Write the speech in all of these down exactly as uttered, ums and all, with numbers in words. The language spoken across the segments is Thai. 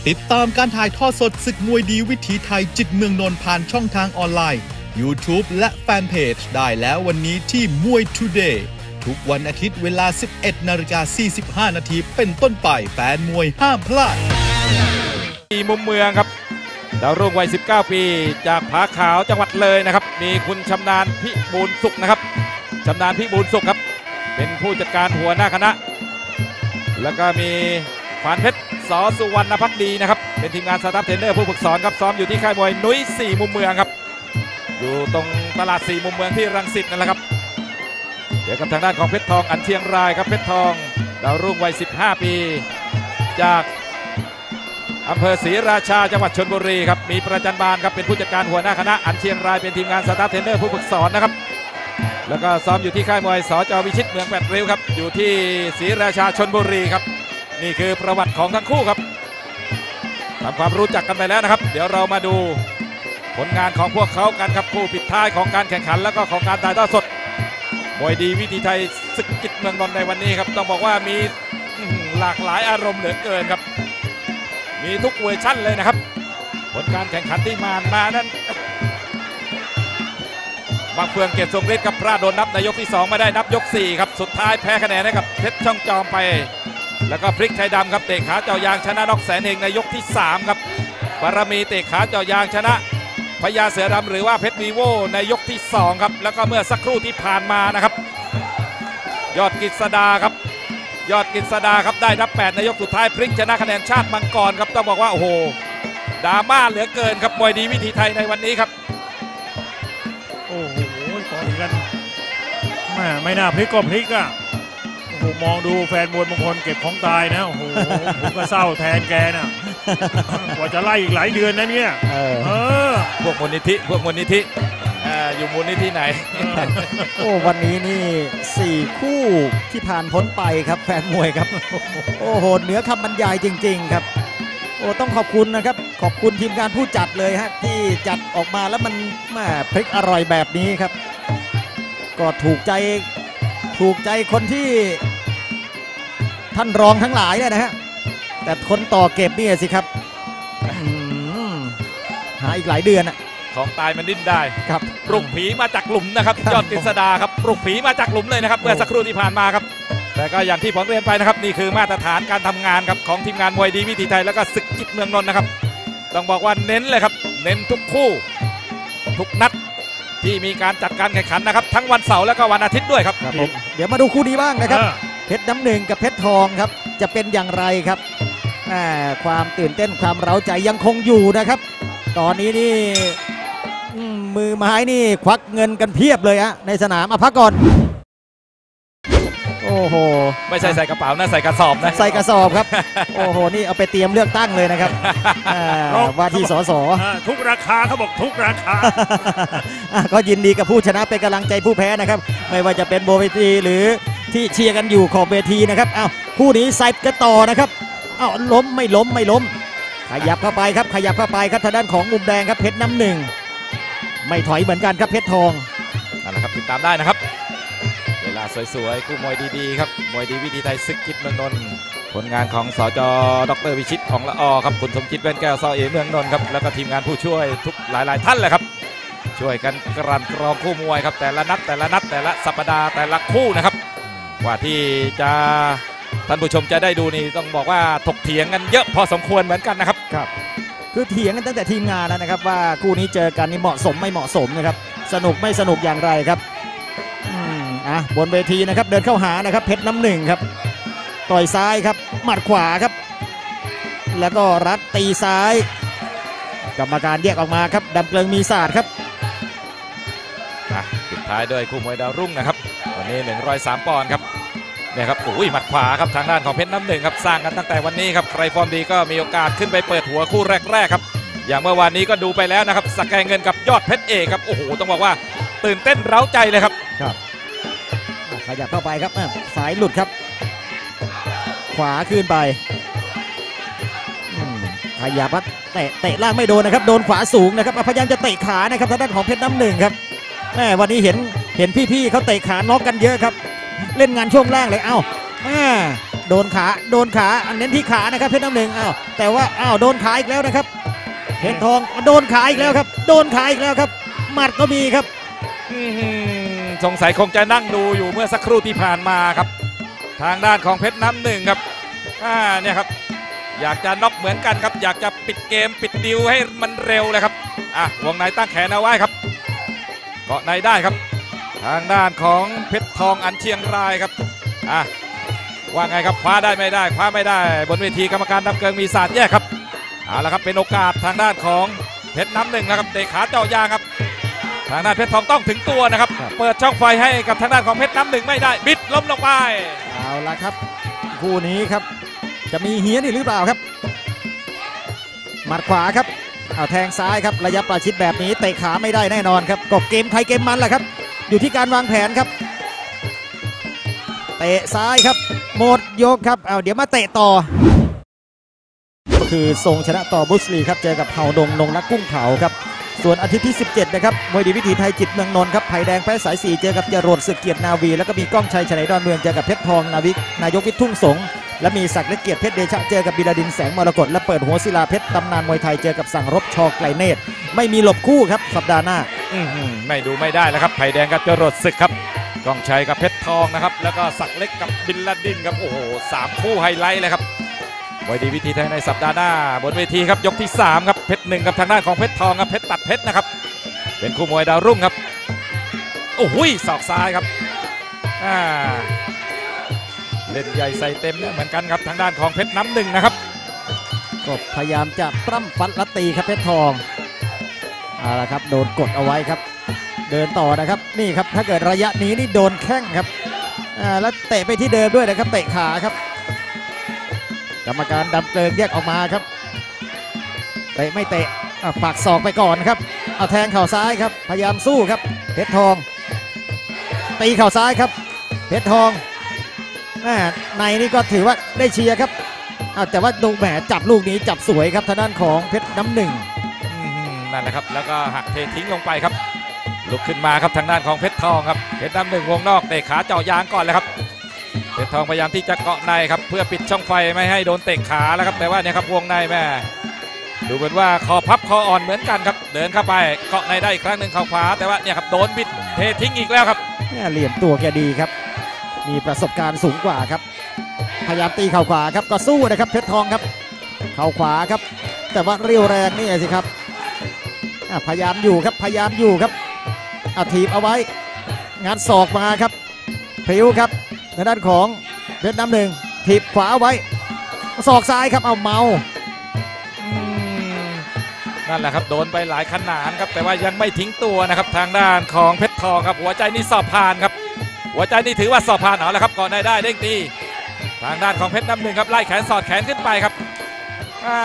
ติดตามการถ่ายทอดสดศึกมวยดีวิถีไทยจิตเมืองนนท์ผ่านช่องทางออนไลน์ YouTube และแฟนเพจได้แล้ววันนี้ที่มวย Today ทุกวันอาทิตย์เวลา สิบเอ็ดนาฬิกาสี่สิบห้านาทีเป็นต้นไปแฟนมวยห้ามพลาดมุมเมืองครับดาวรุ่งวัยสิบเก้าปีจากผาขาวจังหวัดเลยนะครับมีคุณชำนาญพิบูลสุขนะครับชำนาญพิบูลสุขครับเป็นผู้จัดการหัวหน้าคณะแล้วก็มีขวานเพชรสอสุวรรณภักดีนะครับเป็นทีมงานสตาฟเทรนเนอร์ผู้ฝึกสอนครับซ้อมอยู่ที่ค่ายมวยนุ้ยสี่มุมเมืองครับอยู่ตรงตลาดสี่มุมเมืองที่รังสิตนั่นแหละครับเดี๋ยวกับทางด้านของเพชรทองอันเชียงรายครับเพชรทองดาวรุ่งวัยสิบห้าปีจากอำเภอศรีราชาจังหวัดชลบุรีครับมีประจันบานครับเป็นผู้จัดการหัวหน้าคณะอันเชียงรายเป็นทีมงานสตาฟเทรนเนอร์ผู้ฝึกสอนนะครับแล้วก็ซ้อมอยู่ที่ค่ายมวยสจ.วิชิตเมืองแปดริ้วครับอยู่ที่ศรีราชาชลบุรีครับนี่คือประวัติของทั้งคู่ครับทำความรู้จักกันไปแล้วนะครับเดี๋ยวเรามาดูผลงานของพวกเขากันครับคู่ปิดท้ายของการแข่งขันแล้วก็ของการถ่ายทอดสดมวยดีวิถีไทยศึกจิตเมืองนนท์ในวันนี้ครับต้องบอกว่ามีหลากหลายอารมณ์เหลือเกินครับมีทุกเวอร์ชั่นเลยนะครับผลการแข่งขันที่มามานั้นบักเฟืองเกียรติทรงฤทธิ์กับพระโดนนับในยกที่สองไม่ได้นับยกสี่ครับสุดท้ายแพ้คะแนนให้กับเพชรช่องจอมไปแล้วก็พริกไทยดำครับเตะขาเจาะยางชนะน็อกแสนเฮงในยกที่สามครับบารมีเตะขาเจาะยางชนะพญาเสือดำหรือว่าเพชรวีโวในยกที่สองครับแล้วก็เมื่อสักครู่ที่ผ่านมานะครับยอดกฤษดาครับยอดกฤษดาครับได้นับแปดในยกสุดท้ายพริกชนะคะแนนชาติมังกรครับต้องบอกว่าโอ้โหดราม่าเหลือเกินครับมวยดีวิถีไทยในวันนี้ครับโอ้โหต่อยกันแม่ไม่น่าพลิกก็พลิกอ่ะโอ้โหมองดูแฟนมวยบางคนเก็บของตายนะโอ้โหผมก็เศร้าแทนแกน่ะกว่าจะไล่อีกหลายเดือนนะเนี่ยเออพวกมูลนิธิพวกมูลนิธิอยู่มูลนิธิไหนโอ้วันนี้นี่สี่คู่ที่ผ่านพ้นไปครับแฟนมวยครับโอ้โหเหนือคำบรรยายจริงๆครับโอ้ต้องขอบคุณนะครับขอบคุณทีมงานผู้จัดเลยฮะที่จัดออกมาแล้วมันแม่พริกอร่อยแบบนี้ครับก็ถูกใจถูกใจคนที่ท่านรองทั้งหลายเนี่ยนะฮะแต่คนต่อเก็บนี่สิครับหาอีกหลายเดือนอะของตายมันดิ้นได้ครับปลุกผีมาจากหลุมนะครับยอดกฤษดาครับปลุกผีมาจากหลุมเลยนะครับเมื่อสักครู่ที่ผ่านมาครับแต่ก็อย่างที่ผมเรียนไปนะครับนี่คือมาตรฐานการทำงานครับของทีมงานมวยดีวิถีไทยแล้วก็ศึกจิตเมืองนนท์นะครับต้องบอกว่าเน้นเลยครับเน้นทุกคู่ทุกนัดที่มีการจัดการแข่งขันนะครับทั้งวันเสาร์และก็วันอาทิตย์ด้วยครับเดี๋ยวมาดูคู่นี้บ้างนะครับเพชรน้ำหนึ่งกับเพชรทองครับจะเป็นอย่างไรครับความตื่นเต้นความเร้าใจยังคงอยู่นะครับตอนนี้นี่มือไม้นี่ควักเงินกันเพียบเลยฮะในสนามอ่ะพักก่อนโอ้โหไม่ใช่ใส่กระเป๋านะใส่กระสอบนะใส่กระสอบครับโอ้โหนี่เอาไปเตรียมเลือกตั้งเลยนะครับว่าที่สสทุกราคาเขาบอกทุกราคาก็ยินดีกับผู้ชนะเป็นกำลังใจผู้แพ้นะครับไม่ว่าจะเป็นโบเวทีหรือที่เชียร์กันอยู่ขอบเวทีนะครับอ้าวคู่นี้ใส่กันต่อนะครับอ้าวล้มไม่ล้มไม่ล้มขยับเข้าไปครับขยับเข้าไปครับทางด้านของมุมแดงครับเพชรน้ำหนึ่งไม่ถอยเหมือนกันครับเพชรทองนั่นแหละครับติดตามได้นะครับเวลาสวยๆคู่มวยดีๆครับมวยดีวิถีไทยศึกจิตเมืองนนท์ผลงานของสจ.ดร.วิชิตของละอครับคุณสมจิตแว่นแก้วซอเอเมืองนนท์ครับแล้วก็ทีมงานผู้ช่วยทุกหลายๆท่านเลยครับช่วยกันกลั่นกรองคู่มวยครับแต่ละนัดแต่ละนัดแต่ละสัปดาห์แต่ละคู่นะครับว่าที่จะท่านผู้ชมจะได้ดูนี่ต้องบอกว่าถกเถียงกันเยอะพอสมควรเหมือนกันนะครับครับคือเถียงกันตั้งแต่ทีมงานแล้วนะครับว่าคู่นี้เจอกันนี่เหมาะสมไม่เหมาะสมนะครับสนุกไม่สนุกอย่างไรครับอืมอ่ะบนเวทีนะครับเดินเข้าหานะครับเพชรน้ำหนึ่งครับต่อยซ้ายครับหมัดขวาครับแล้วก็รัดตีซ้ายกรรมการแยกออกมาครับดำเกลิงมีศาสตร์ครับปิดท้ายด้วยคู่มวยดาวรุ่งนะครับวันนี้หนึ่งร้อยสามปอนด์ครับเนี่ยครับโอ้ยหมัดขวาครับทางด้านของเพชรน้ำหนึ่งครับสร้างกันตั้งแต่วันนี้ครับใครฟอร์มดีก็มีโอกาสขึ้นไปเปิดหัวคู่แรกๆครับอย่างเมื่อวานนี้ก็ดูไปแล้วนะครับสแกนเงินกับยอดเพชรเอกครับโอ้โหต้องบอกว่าตื่นเต้นเร้าใจเลยครับครับขยับเข้าไปครับสายหลุดครับขวาขึ้นไปขยับครับเตะเตะล่างไม่โดนนะครับโดนขวาสูงนะครับพยายามจะเตะขานะครับทางด้านของเพชรน้ำหนึ่งครับแม่วันนี้เห็นเห็นพี่ๆเขาเตะขาน็อกกันเยอะครับเล่นงานช่วงล่างเลยเอ้าแม่โดนขาโดนขาอันเน้นที่ขานะครับเพชรน้ำหนึ่งอ้าวแต่ว่าอ้าวโดนขาอีกแล้วนะครับเพชรทองโดนขาอีกแล้วครับโดนขาอีกแล้วครับหมัดก็มีครับสงสัยคงจะนั่งดูอยู่เมื่อสักครู่ที่ผ่านมาครับทางด้านของเพชรน้ำหนึ่งครับอ่าเนี่ยครับอยากจะน็อกเหมือนกันครับอยากจะปิดเกมปิดดิวให้มันเร็วเลยครับอ่ะวงในตั้งแขนเอาไว้ครับเกาะในได้ครับทางด้านของเพชรทองอันเชียงรายครับอ่ะว่าไงครับคว้าได้ไม่ได้คว้าไม่ได้บนเวทีกรรมการดำเกิงมีศาสตร์แยกครับเอาละครับเป็นโอกาสทางด้านของเพชรน้ำหนึ่งนะครับเตะขาเจาะยางครับทางด้านเพชรทองต้องถึงตัวนะครับเปิดช่องไฟให้กับทางด้านของเพชรน้ำหนึ่งไม่ได้บิดล้มลงไปเอาละครับคู่นี้ครับจะมีเฮี้ยนหรือเปล่าครับหมัดขวาครับเอาแทงซ้ายครับระยะประชิดแบบนี้เตะขาไม่ได้แน่นอนครับก็เกมใครเกมมันแหละครับอยู่ที่การวางแผนครับเตะซ้ายครับหมดยกครับเอาเดี๋ยวมาเตะต่อก็คือทรงชนะต่อบุสลีครับเจอกับเห่าดงนงรักกุ้งเผาครับส่วนอาทิตย์ที่สิบเจ็ดนะครับมวยดีวิถีไทยจิตเมืองนนท์ครับไผ่แดงแพ้สายสี่เจอกับจรวดศึกเกียรตินาวีแล้วก็มีก้องชัยฉลายดอนเมืองเจอกับเพชรทองนาวิกนายกวิทย์ทุ่งสงและมีศักดิ์และเกียรติเพชรเดชะเจอกับบิลาดินแสงมรกตและเปิดหัวศิลาเพชรตำนานมวยไทยเจอกับสั่งรบชอไกลเนตรไม่มีหลบคู่ครับสัปดาห์หน้าไม่ดูไม่ได้แล้วครับไผ่แดงกับจรวดศึกครับก้องชัยกับเพชรทองนะครับแล้วก็ศักดิ์เล็กกับบิลลาดินครับโอ้โหสามคู่ไฮไลท์เลยครับมวยดีวิธีไทยในสัปดาห์หน้าบนเวทีครับยกที่สามครับเพชรหนึ่งกับทางด้านของเพชรทองครับเพชรตัดเพชรนะครับเป็นคู่มวยดาวรุ่งครับโอ้โหศอกซ้ายครับอ่าเล่นใหญ่ใส่เต็มเหมือนกันครับทางด้านของเพชรน้ำหนึ่งนะครับก็พยายามจะปล้ำฟันลัดตีครับเพชรทองเอาละครับโดนกดเอาไว้ครับเดินต่อนะครับนี่ครับถ้าเกิดระยะนี้นี่โดนแข้งครับอ่าแล้วเตะไปที่เดิมด้วยนะครับเตะขาครับกรรมการดำเกินแยกออกมาครับเตะไม่เตะปากศอกไปก่อนครับเอาแทงเข่าซ้ายครับพยายามสู้ครับเพชรทองตีเข่าซ้ายครับเพชรทองในนี่ก็ถือว่าได้เชียร์ครับแต่ว่าดูแหมจับลูกนี้จับสวยครับทางด้านของเพชรน้ำหนึ่งนั่นแหละครับแล้วก็หักเททิ้งลงไปครับลุกขึ้นมาครับทางด้านของเพชรทองครับเพชรน้ำหนึ่งวงนอกเตะขาเจาะยางก่อนเลยครับเพชรทองพยายามที่จะเกาะในครับเพื่อปิดช่องไฟไม่ให้โดนเตะขาแล้วครับแต่ว่าเนี่ยครับวงในแม่ดูเหมือนว่าคอพับคออ่อนเหมือนกันครับเดินเข้าไปเกาะในได้อีกครั้งหนึ่งเข่าขวาแต่ว่าเนี่ยครับโดนบิดเททิ้งอีกแล้วครับเหลี่ยมตัวแกดีครับมีประสบการณ์สูงกว่าครับพยายามตีเข่าขวาครับก็สู้นะครับเพชรทองครับเข่าขวาครับแต่ว่าเรียวแรงนี่สิครับพยายามอยู่ครับพยายามอยู่ครับอาถีบเอาไว้งานศอกมาครับพริ้วครับในด้านของเพชรน้ำหนึ่งถีบขวาเอาไว้ศอกซ้ายครับเอาเมานั่นแหละครับโดนไปหลายขนาดครับแต่ว่ายังไม่ทิ้งตัวนะครับทางด้านของเพชรทองครับหัวใจนี่สอบผ่านครับหัวใจนี่ถือว่าสอบผ่านเอาละครับก่อนได้ได้เด้งตีทางด้านของเพชรน้ำหนึ่งครับไล่แขนสอดแขนขึ้นไปครับอ่า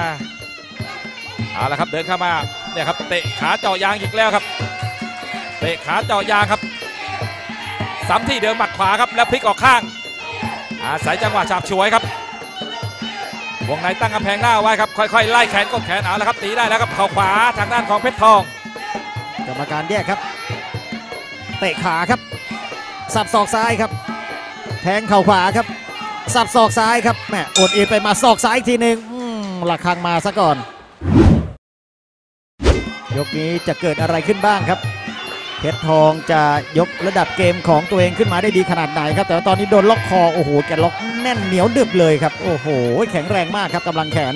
เอาละครับเดินเข้ามาเนี่ยครับเตะขาเจาะยางอีกแล้วครับเตะขาเจาะยางครับซ้ำที่เดิมหมัดขวาครับแล้วพลิกออกข้างอาศัยจังหวะฉาบฉวยครับวงในตั้งกำแพงหน้าไว้ครับค่อยๆไล่แขนกดแขนเอาละครับตีได้แล้วครับเข่าขวาทางด้านของเพชรทองกรรมการแยกครับเตะขาครับสับศอกซ้ายครับแทงเข่าขวาครับสับศอกซ้ายครับแหมอดเอ็นไปมาศอกซ้ายอีกทีหนึ่งหลักคังมาซะก่อนยกนี้จะเกิดอะไรขึ้นบ้างครับเพชรทองจะยกระดับเกมของตัวเองขึ้นมาได้ดีขนาดไหนครับแต่ว่าตอนนี้โดนล็อกคอโอ้โหแกล็อกแน่นเหนียวดึบเลยครับโอ้โหแข็งแรงมากครับกำลังแขน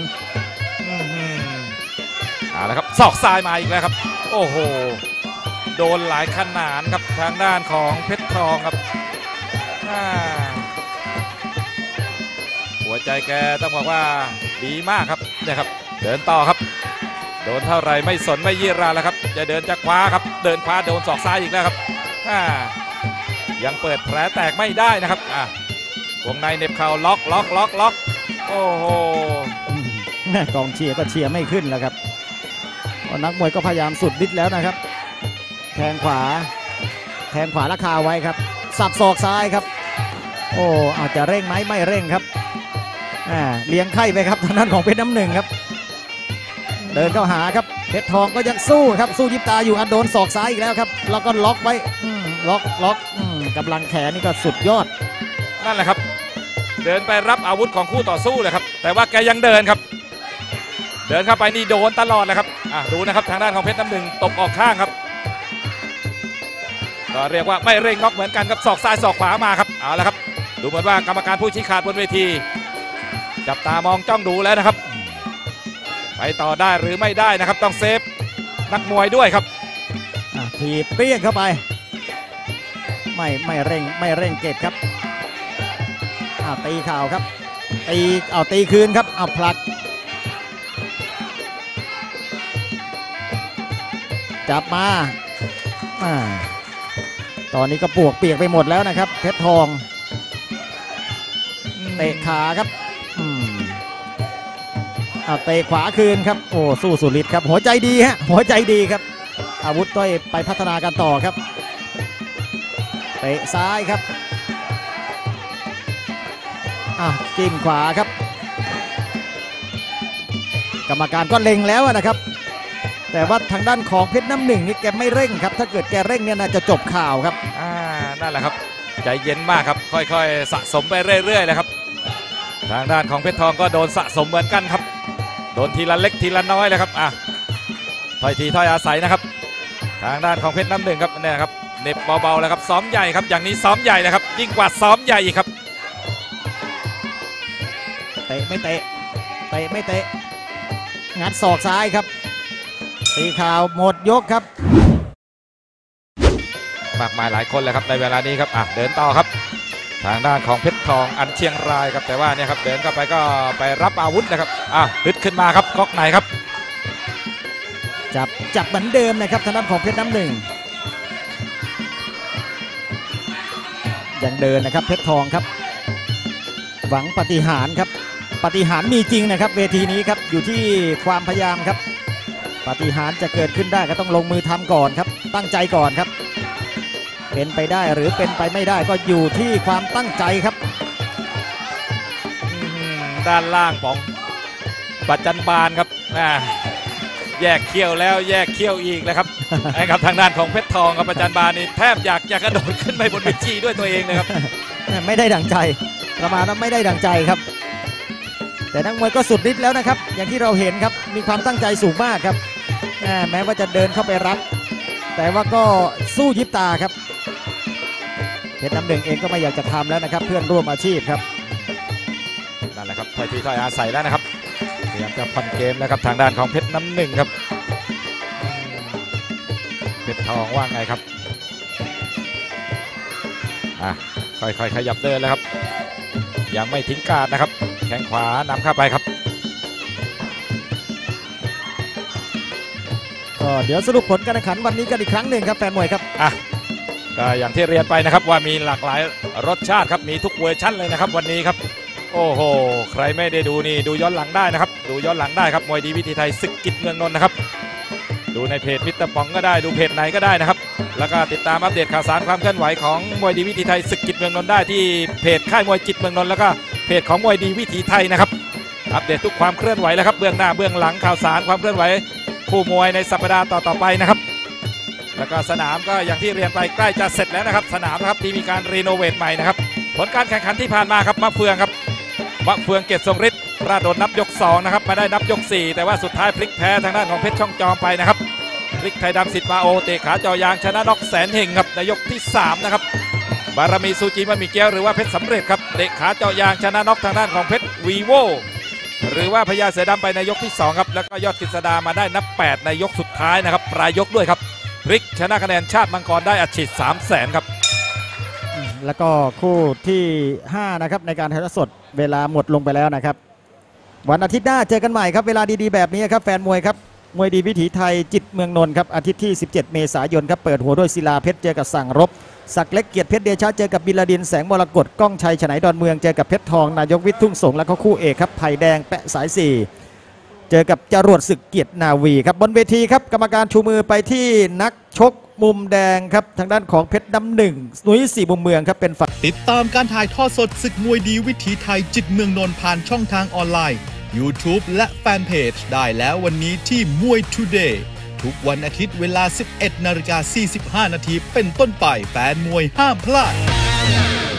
เอาละครับศอกซ้ายมาอีกแล้วครับโอ้โหโดนหลายขนาดครับทางด้านของเพชรทองครับหัวใจแกต้องบอกว่าดีมากครับเนี่ยครับเดินต่อครับโดนเท่าไรไม่สนไม่ยี่ราแล้วครับจะเดินจะคว้าครับเดินคว้าโดนศอกซ้ายอีกแล้วครับยังเปิดแผลแตกไม่ได้นะครับวงในเน็บเข่าล็อกล็อกล็อกล็อกโอ้โหกองเชียร์ก็เชียร์ไม่ขึ้นแล้วครับนักมวยก็พยายามสุดฤทธิ์แล้วนะครับแทงขวาแทงขวาราคาไว้ครับสับศอกซ้ายครับโอ้อาจจะเร่งไหมไม่เร่งครับอ่าเลี้ยงไข่ไปครับทางด้านของเพชรน้ำหนึ่งครับเดินเข้าหาครับเพชรทองก็ยังสู้ครับสู้ยิบตาอยู่อันโดนศอกซ้ายอีกแล้วครับแล้วก็ล็อกไว้ล็อกล็อกกำลังแขนนี่ก็สุดยอดนั่นแหละครับเดินไปรับอาวุธของคู่ต่อสู้เลยครับแต่ว่าแกยังเดินครับเดินเข้าไปนี่โดนตลอดเลยครับอ่ะดูนะครับทางด้านของเพชรน้ำหนึ่งตบออกข้างครับก็เรียกว่าไม่เร่งน็อกเหมือนกันครับศอกซ้ายศอกขวามาครับเอาละครับดูเหมือนว่ากรรมการผู้ชี้ขาดบนเวทีจับตามองจ้องดูแล้วนะครับไปต่อได้หรือไม่ได้นะครับต้องเซฟนักมวยด้วยครับทีเปรี้ยงเข้าไปไม่ไม่เร่งไม่เร่งเก็บครับเอาตีเข่าครับตีเอาตีคืนครับเอาผลักจับมาอ่าตอนนี้ก็ปวกเปียกไปหมดแล้วนะครับเพชรทองเตะขาครับอืมเอาเตะขวาคืนครับโอ้สู้สุดฤทธิ์ครับหัวใจดีฮะหัวใจดีครับอาวุธต้อยไปพัฒนากันต่อครับเตะซ้ายครับอ่ะจิ้มขวาครับกรรมการก็เล็งแล้วนะครับแต่ว่าทางด้านของเพชรน้ำหนึ่งนี่แกไม่เร่งครับถ้าเกิดแกเร่งเนี่ยน่าจะจบข่าวครับอ่านั่นแหละครับใจเย็นมากครับค่อยๆสะสมไปเรื่อยๆเลยครับทางด้านของเพชรทองก็โดนสะสมเหมือนกันครับโดนทีละเล็กทีละน้อยเลยครับอ่ะถ้อยทีถ้อยอาศัยนะครับทางด้านของเพชรน้ำหนึ่งครับเนี่ยครับเน็บเบาๆแล้วครับซ้อมใหญ่ครับอย่างนี้ซ้อมใหญ่เลยครับยิ่งกว่าซ้อมใหญ่อีกครับเตะไม่เตะเตะไม่เตะงัดศอกซ้ายครับตีข่าวหมดยกครับมากมายหลายคนเลยครับในเวลานี้ครับอ่ะเดินต่อครับทางด้านของเพชรทองอันเชียงรายครับแต่ว่าเนี่ยครับเดินเข้าไปก็ไปรับอาวุธนะครับอ่ะฮึดขึ้นมาครับก๊อกไหนครับจับจับเหมือนเดิมนะครับทางด้านของเพชรน้ำหนึ่งยังเดินนะครับเพชรทองครับหวังปาฏิหาริย์ครับปาฏิหาริย์มีจริงนะครับเวทีนี้ครับอยู่ที่ความพยายามครับปาฏิหาริย์จะเกิดขึ้นได้ก็ต้องลงมือทำก่อนครับตั้งใจก่อนครับเป็นไปได้หรือเป็นไปไม่ได้ก็อยู่ที่ความตั้งใจครับด้านล่างของปัจจันบานครับแยกเขี้ยวแล้วแยกเขี้ยวอีกเลยครับไอ้ครับทางด้านของเพชรทองกับปัจจันบานนี่แทบอยากจะกระโดดขึ้นไปบนเวทีด้วยตัวเองนะครับไม่ได้ดังใจประมาณนั้นไม่ได้ดังใจครับแต่นักมวยก็สุดฤทธิ์แล้วนะครับอย่างที่เราเห็นครับมีความตั้งใจสูงมากครับแม้ว่าจะเดินเข้าไปรับแต่ว่าก็สู้ยิบตาครับเพชรน้ำหนึ่งเองก็ไม่อยากจะทำแล้วนะครับเพื่อนร่วมอาชีพครับนั่นแหละครับถ้อยทีถ้อยอาศัยแล้วนะครับพยายามจะผ่อนเกมแล้วครับทางด้านของเพชรน้ำหนึ่งครับเพชรทองว่าไงครับอ่ะค่อยๆขยับเดินแล้วครับยังไม่ทิ้งการนะครับแข้งขวานำเข้าไปครับก็เดี๋ยวสรุปผลการแข่งขันวันนี้กันอีกครั้งหนึ่งครับแฟนมวยครับอ่ะก็อย่างที่เรียนไปนะครับว่ามีหลากหลายรสชาติครับมีทุกเวอร์ชั่นเลยนะครับวันนี้ครับโอ้โหใครไม่ได้ดูนี่ดูย้อนหลังได้นะครับดูย้อนหลังได้ครับมวยดีวิถีไทยศึกกิจเมืองนนท์นะครับดูในเพจมิสเตอร์ป๋องก็ได้ดูเพจไหนก็ได้นะครับแล้วก็ติดตามอัปเดตข่าวสารความเคลื่อนไหวของมวยดีวิถีไทยศึกกิจเมืองนนท์ได้ที่เพจค่ายมวยจิตเมืองนนท์แล้วก็เพจของมวยดีวิถีไทยนะครับอัปเดตทุกความเคลื่อนไหวแล้วครับเบื้องหน้าเบื้องหลังข่าวสารความเคลื่อนไหวคู่มวยในสัปดาห์ต่อๆไปนะครับแล้วก็สนามก็อย่างที่เรียนไปใกล้จะเสร็จแล้วนะครับสนามนะครับที่มีการรีโนเวทใหม่นะครับผลการแข่งขันที่ผ่านมาครับมะเฟืองครับมะเฟืองเกียรติทรงฤทธิ์ราชโดนนับยกสองนะครับมาได้นับยกสี่แต่ว่าสุดท้ายพลิกแพ้ทางด้านของเพชรช่องจอมไปนะครับพลิกไทยดำสิทธิ์มาโอเตะขาจอยางชนะน็อกแสนเฮงครับในยกที่สามนะครับบารมีซูจิมามิเกียวหรือว่าเพชรสำเร็จครับเตะขาเจาะยางชนะน็อกทางด้านของเพชรวีโวหรือว่าพญาเสือดำไปในยกที่สองครับแล้วก็ยอดกฤษดามาได้นับแปดในยกสุดท้ายนะครับปลายยกด้วยครับพลิกชนะคะแนนชาติมังกรได้อัดฉีดสามแสนครับแล้วก็คู่ที่ห้านะครับในการถ่ายทอดสดเวลาหมดลงไปแล้วนะครับวันอาทิตย์หน้าเจอกันใหม่ครับเวลาดีๆแบบนี้ครับแฟนมวยครับมวยดีวิถีไทยจิตเมืองนนท์ครับอาทิตย์ที่สิบเจ็ดเมษายนครับเปิดหัวด้วยศิลาเพชรเจอกับสั่งรบศักดิ์เล็กเกียรติเพชรเดชะเจอกับบิลดินแสงมรกตก้องชัยฉไนดอนเมืองเจอกับเพชรทองนายกวิทย์ทุ่งสงแล้วก็คู่เอกครับไผ่แดงแปะสายสี่เจอกับจรวดศึกเกียรตินาวีครับบนเวทีครับกรรมการชูมือไปที่นักชกมุมแดงครับทางด้านของเพชรน้ำหนึ่งหนุ่ยสี่มุมเมืองครับเป็นฝ่ายติดตามการถ่ายทอดสดศึกมวยดีวิถีไทยจิตเมืองนนท์ผ่านช่องทางออนไลน์ YouTube และแฟนเพจได้แล้ววันนี้ที่มวย Today ทุกวันอาทิตย์เวลา สิบเอ็ดนาฬิกาสี่สิบห้านาทีเป็นต้นไปแฟนมวยห้ามพลาด